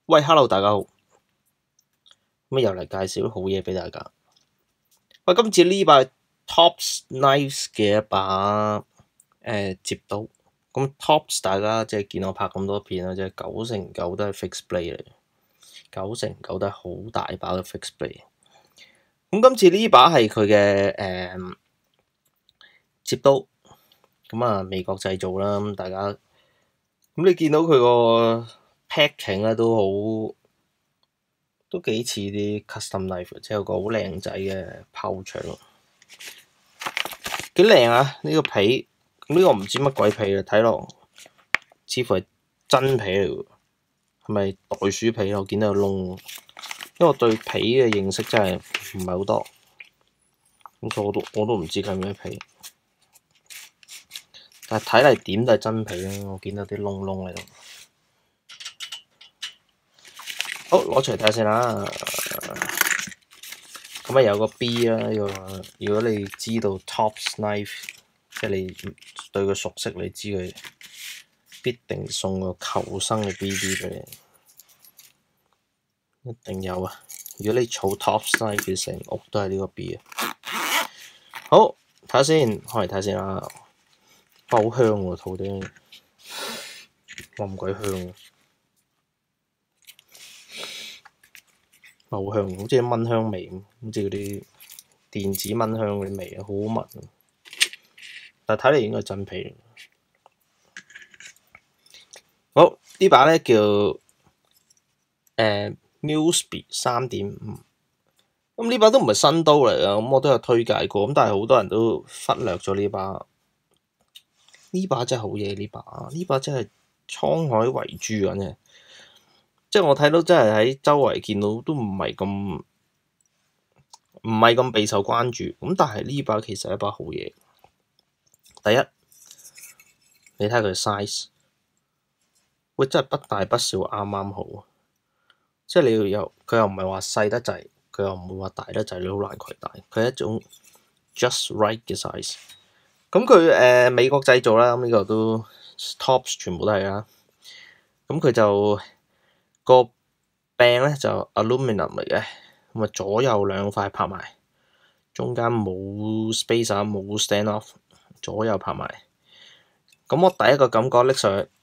喂，hello，大家好，咁又嚟介紹啲好嘢俾大家。喂，今次呢把 Tops Knives 嘅一把摺刀，咁 Tops 大家即係見我拍咁多片啦，即係9成9都係 fixed blade 嚟，9成9都係好大把嘅 fixed blade。咁今次呢把係佢嘅摺刀，咁啊美國製造啦，咁大家咁你見到佢個 packing 咧都幾似啲 custom knife，即係有個好靚仔嘅 pouch 咯，幾靚啊！呢個皮，呢個唔知乜鬼皮啊，睇落似乎係真皮嚟喎，係咪袋鼠皮？我見到有窿，因為我對皮嘅認識真係唔係好多，咁所以我都唔知佢係咩皮，但係睇嚟點都係真皮啦。我見到啲窿窿喺度。好，攞出嚟睇下先啦。咁啊有個 B 啦，呢個如果你知道 Tops Knife， 即係你對佢熟悉，你知佢必定送個求生嘅 BB 俾你，一定有啊！如果你儲 Tops Knife， 成屋都係呢個 B 啊！好，睇下先，開嚟睇下先啦。好香喎，套啲咁鬼香喎，好香，好似蚊香味咁，好似嗰啲電子蚊香嗰啲味啊，好好聞。但睇嚟應該係真皮。好，呢把咧叫Spie 3.5，咁呢把都唔係新刀嚟啊，咁我都有推介過，咁但係好多人都忽略咗呢把。呢把真係好嘢，呢把真係滄海遺珠緊嘅，即係我睇到真係喺周圍見到都唔係咁備受關注，咁但係呢把其實係一把好嘢。第一，你睇下佢 size， 喂真係不大不小，啱啱好，即係你佢又唔係話細得滯，佢又唔會話大得滯，你好難攜帶，佢係一種 just right 嘅 size。咁佢美國製造啦，咁呢個都 Tops 全部都係啦。咁佢就個柄咧就 aluminum 嚟嘅，咁啊左右兩塊拍埋，中間冇 spacer 冇 stand off， 左右拍埋。咁我第一個感覺拎上去，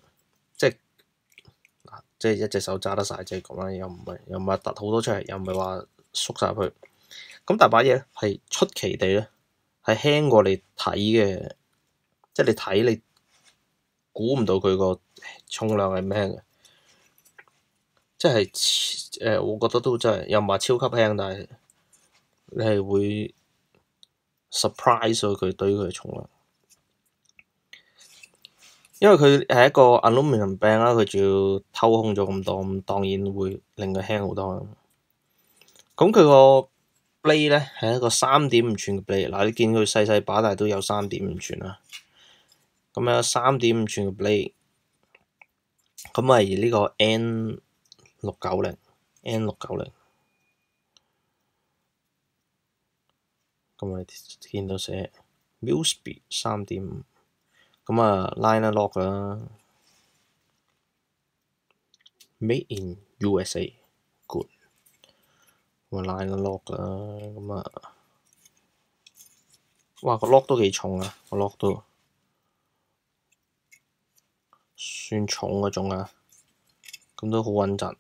即係一隻手揸得晒，即係咁啦，又唔係突好多出嚟，又唔係話縮晒入去。咁大把嘢係出奇地咧，係輕過你睇嘅，即係你睇你估唔到佢個重量係咩嘅，即係我覺得都真係又唔係超級輕，但係你係會 surprise 咗佢對於佢嘅重量，因為佢係一個 aluminum 柄啦，佢仲要偷空咗咁多，咁當然會令佢輕好多啦。咁佢個 blade 咧係一個3.5寸嘅 blade， 嗱你見佢細細把，但係都有3.5寸啦。咁有3.5寸嘅 blade， 咁係呢個 N690，咁我見到寫 Spie 3.5， 咁啊 line lock 啦 ，Made in USA，good， 咁啊 line lock 啦，咁啊，哇個 lock 都幾重啊，個 lock 都算重嗰種啊，咁都好穩陣，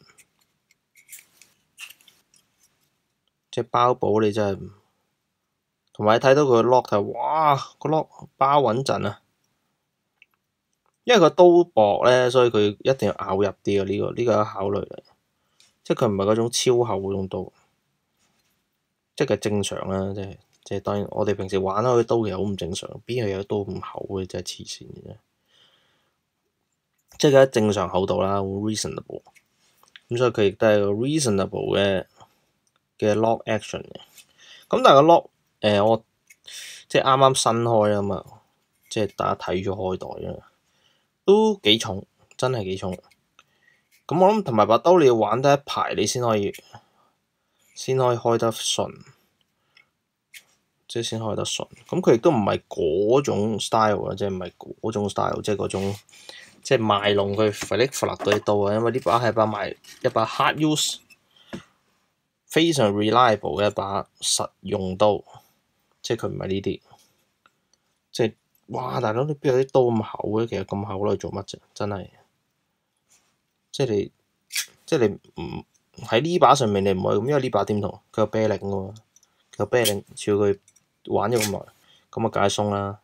即係包保你真係，同埋你睇到佢個 lock 係，哇個 lock 包穩陣啊！因為個刀薄咧，所以佢一定要咬入啲啊！呢個有考慮嚟，即係佢唔係嗰種超厚嗰種刀，即係正常啦。即係當然，我哋平時玩開啲刀其實好唔正常，邊有刀咁厚嘅，真係黐線嘅啫。即係佢喺正常厚度啦，好 reasonable。咁所以佢亦都係個 reasonable 嘅 lock action 嘅。咁但係個 lock 我即係啱啱新開啊嘛，即係大家睇咗開袋啊。都幾重，真係幾重。咁我諗同埋把刀你要玩得一排，你先可以開得順，即係先開得順。咁佢亦都唔係嗰種 style 啊，即係唔係嗰種 style，即係嗰種即係賣弄佢 flick flick 嗰啲刀啊，因為呢把係一把 hard use， 非常 reliable 嘅一把實用刀，即係佢唔係呢啲，即係哇大佬你邊有啲刀咁厚嘅？其實咁厚攞嚟做乜啫？真係，即係你唔喺呢把上面你唔可以咁，因為呢把點同佢有啤領嘅喎，佢有啤領，照佢玩咗咁耐，咁啊梗係鬆啦。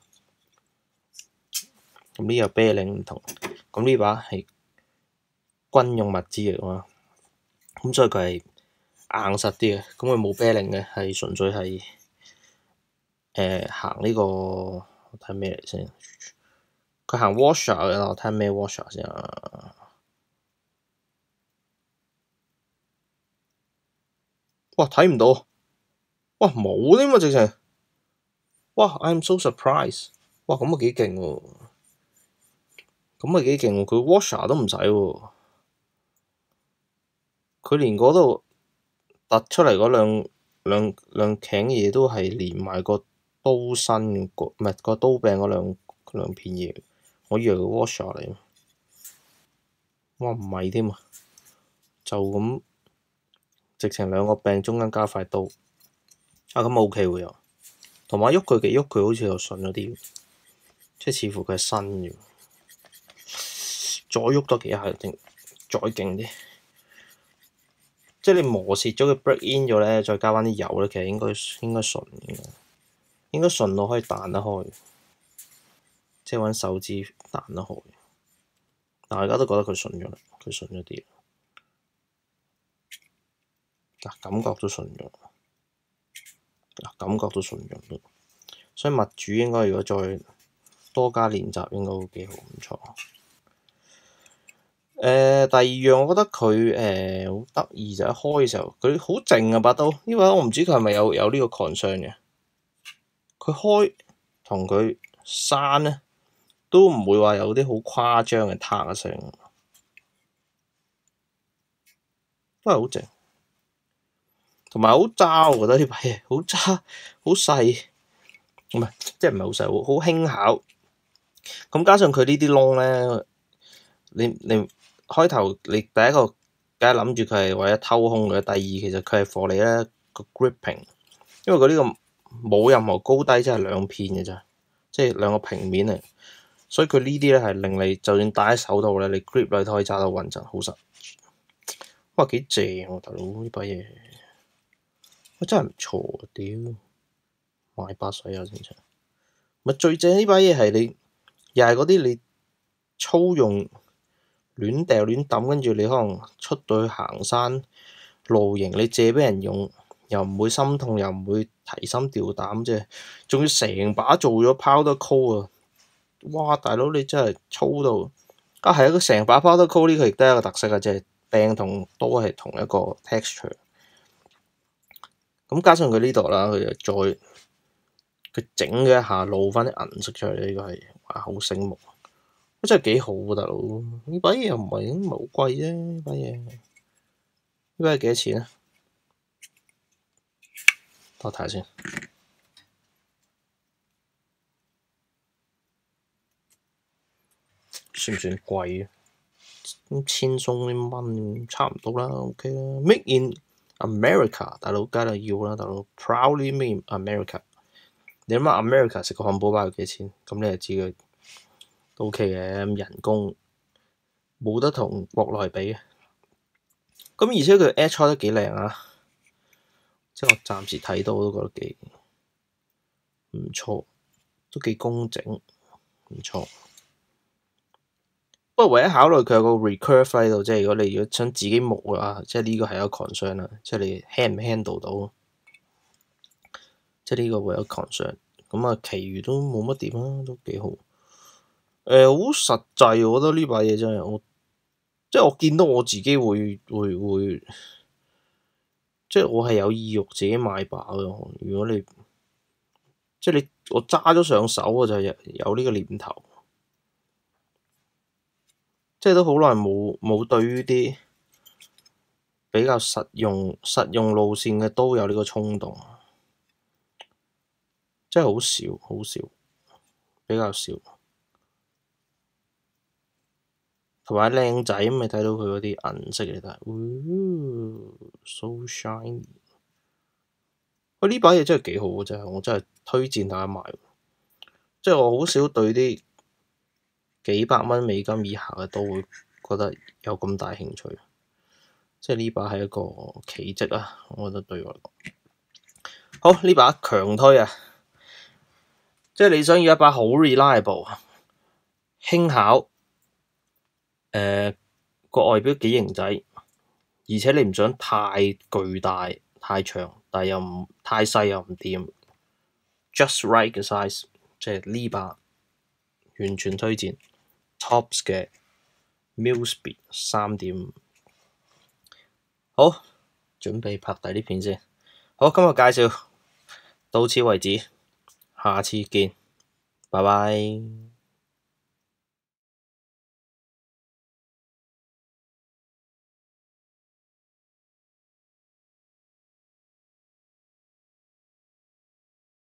咁呢個啤領唔同，咁呢把係軍用物資嚟嘛，咁所以佢係硬實啲嘅，咁佢冇啤領嘅，係純粹係行呢個我睇咩嚟先，佢行 washer 嘅，我睇咩 washer 先啊？哇睇唔到，哇冇添嘛直情，哇 I'm so surprised，哇咁啊幾勁喎，咁啊幾勁喎，佢 washer 都唔使喎，佢連嗰度突出嚟嗰兩鉗嘢都係連埋個刀身個，唔係個刀柄嗰兩片嘢，我以為個 washer 嚟，哇唔係添啊，就咁直情兩個柄中間加塊刀，啊咁 OK 喎又，同埋喐佢好似又順咗啲，即係似乎佢係新嘅，再喐多幾下再勁啲。即係你磨蝕咗佢 break in 咗咧，再加翻啲油咧，其實應該順嘅，應該順到可以彈得開，即係揾手指彈得開。但係而家都覺得佢順咗啦，佢順咗啲。嗱，感覺都順咗，感覺都順咗。所以物主應該如果再多加練習，應該會幾好，唔錯。第二樣我覺得佢好得意就係開嘅時候，佢好靜啊把刀。呢把我唔知佢係咪有呢個 concern 嘅。佢開同佢閂咧，都唔會話有啲好誇張嘅嗒聲，都係好靜，同埋好揸。我覺得呢把嘢好揸，好細，唔係即係唔係好細，好輕巧。咁加上佢呢啲窿咧，你開頭你第一個梗係諗住佢係為咗偷空嘅，第二其實佢係 for 你咧個 gripping，因為佢呢個冇任何高低，即係兩片嘅咋，即係兩個平面嚟，所以佢呢啲咧係令你就算戴喺手度咧，你 grip 咧都可以揸到穩陣，好實。哇，幾正喎大佬呢把嘢，哇真係唔錯啊！屌，買把水啊先生，咪最正呢把嘢係你又係嗰啲你粗用。亂掉亂抌，跟住你可能出到去行山露營，你借俾人用，又唔會心痛，又唔會提心吊膽啫，仲要成把做咗 powder coat 啊！哇，大佬你真係粗到啊！係一個成把 powder coat 呢個亦都係一個特色啊，即係柄同刀係同一個 texture。咁加上佢呢度啦，佢就再佢整咗一下露翻啲銀色出嚟，呢個係哇好醒目。真係幾好啊，大佬！呢把嘢又唔係好貴啫，呢把嘢幾多錢啊？我睇下先，算唔算貴啊？咁千鬆啲蚊，差唔多啦，OK 啦。Make in America， 大佬梗係要啦，大佬 Proudly made in America。你諗下 America 食個漢堡包要幾錢？咁你就知佢都 OK 嘅，人工冇得同國內比嘅。咁而且佢 edge 開得幾靚啊！即係我暫時睇到都覺得幾唔錯，都幾工整，唔錯。不過唯一考慮佢有個 recurve 喺度，即係如果你想自己磨啊，即係呢個係一個 concern 啦，即係你 handle 唔 handle 到，即係呢個會有 concern。咁啊，其餘都冇乜點啊，都幾好。好實際，我覺得呢把嘢真係即係我見到我自己會，即係我係有意欲自己買把嘅。如果你即係我揸咗上手，我就有呢個念頭。即係都好耐冇對於啲比較實用路線嘅刀有呢個衝動，即係好少，比較少。 同埋靚仔咁，你睇到佢嗰啲銀色嚟睇，so shiny。喂，呢把嘢真係幾好嘅真係，我真係推薦大家買。即係我好少對啲幾百蚊美金以下嘅都會覺得有咁大興趣。即係呢把係一個奇蹟啊！我覺得對我嚟講，好，呢把強推啊！即係你想要一把好 reliable、輕巧，個外表幾型仔，而且你唔想太巨大、太長，但係又唔太細又唔掂，just right 嘅 size， 即係呢把完全推薦 Tops 嘅 Spie 3.5。好，準備拍第啲片先。好，今日介紹到此為止，下次見，拜拜。